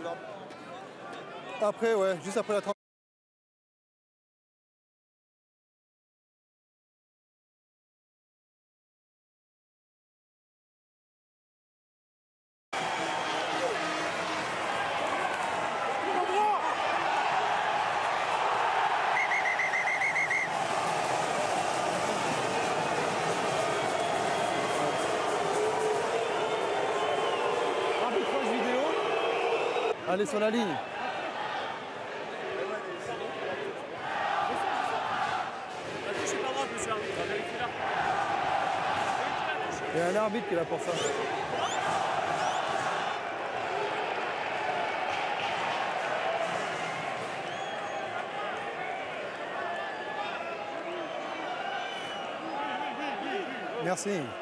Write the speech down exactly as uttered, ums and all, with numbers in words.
Après, ouais, juste après la trente. Arbitrage vidéo. Allez sur la ligne. Il y a un arbitre qui est là pour ça. Merci.